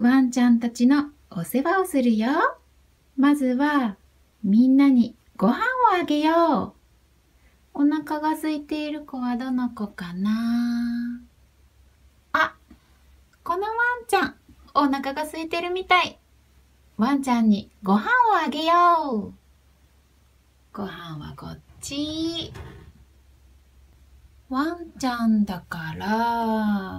ワンちゃんたちのお世話をするよ。まずはみんなにご飯をあげよう。お腹が空いている子はどの子かな？あ、このワンちゃん、お腹が空いてるみたい。ワンちゃんにご飯をあげよう。ご飯はこっち。ワンちゃんだから、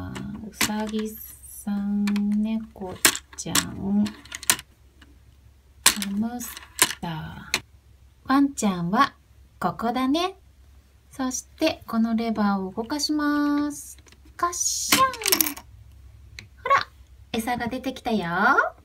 うさぎさん、猫ちゃん、ハムスター。ワンちゃんはここだね。そしてこのレバーを動かします。カッシャン。ほら、餌が出てきたよ。よ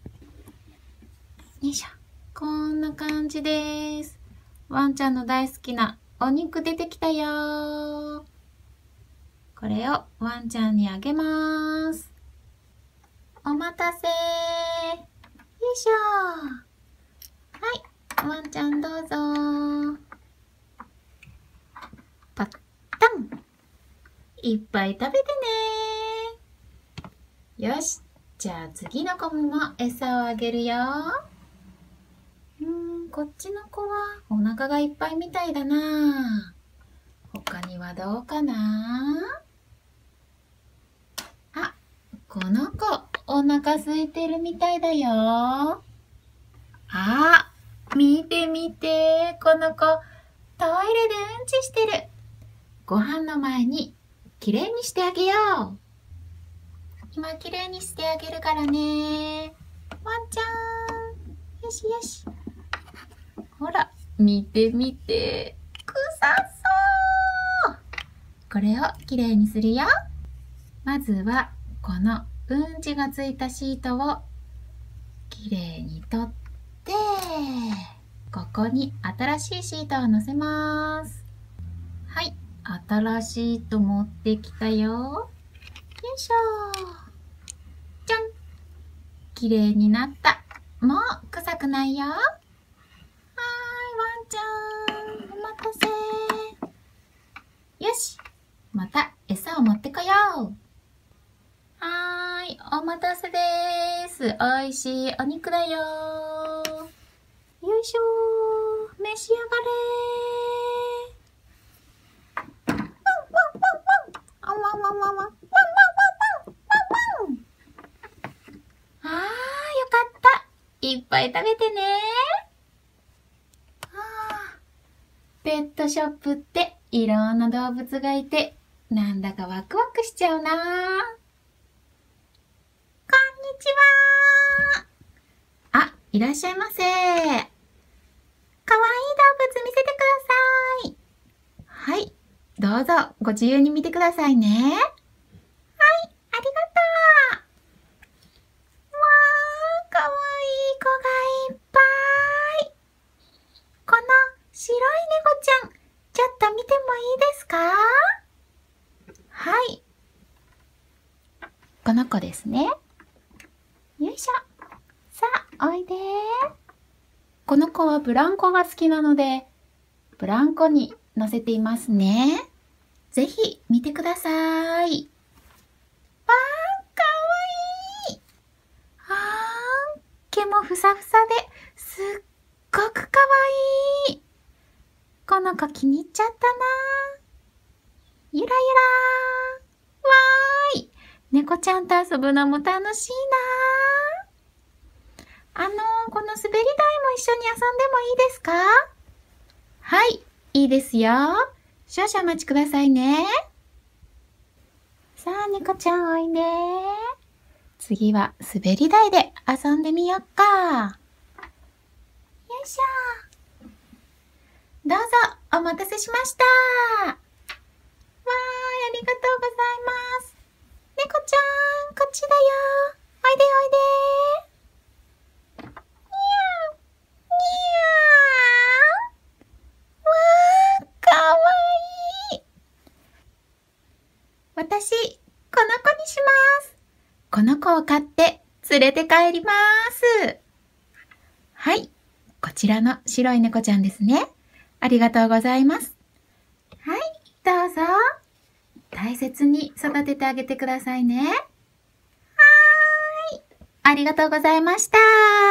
いしょ。こんな感じです。ワンちゃんの大好きなお肉出てきたよ。これをワンちゃんにあげます。お待たせ。よいしょ。はい、ワンちゃんどうぞ。パッタン。いっぱい食べてね。よし、じゃあ次の子も餌をあげるよ。こっちの子はお腹がいっぱいみたいだな。他にはどうかな？あ、この子お腹空いてるみたいだよ。あ、見て見て、この子トイレでうんちしてる。ご飯の前にきれいにしてあげよう。今きれいにしてあげるからね。ワンちゃん、よしよし。ほら、見て見て。臭そう。これをきれいにするよ。まずは、このうんちがついたシートをきれいに取って、ここに新しいシートを乗せます。はい、新しい糸持ってきたよ。よいしょ。じゃん。きれいになった。もう臭くないよ。ちゃん、お待たせ。よし、また餌を持ってこよう。はーい、お待たせです。おいしいお肉だよ。よいしょー、召し上がれー。ワンワンワンワン、あわわわわ、ワンワンワンワンワンワン。あー、よかった。いっぱい食べてね。ペットショップっていろんな動物がいて、なんだかワクワクしちゃうな。こんにちは。あ、いらっしゃいませ。かわいい動物見せてください。はい、どうぞご自由に見てくださいね。はい、ありがとう。わー、かわいい子がいっぱい。この白い猫ちゃん、ちょっと見てもいいですか？はい。この子ですね。よいしょ。さあ、おいで。この子はブランコが好きなので、ブランコに乗せていますね。ぜひ見てください。わー、かわいい。毛もふさふさですっごくかわいい。この子気に入っちゃったな。ゆらゆらー。わーい。猫ちゃんと遊ぶのも楽しいな。この滑り台も一緒に遊んでもいいですか？はい、いいですよ。少々お待ちくださいね。さあ、猫ちゃんおいで。次は滑り台で遊んでみよっか。よいしょ。どうぞ、お待たせしました。わーい、ありがとうございます。猫ちゃん、こっちだよ。おいでおいで。にゃー、にゃー。わー、かわいい。私、この子にします。この子を飼って連れて帰ります。はい、こちらの白い猫ちゃんですね。ありがとうございます。はい、どうぞ。大切に育ててあげてくださいね。はーい。 ありがとうございました。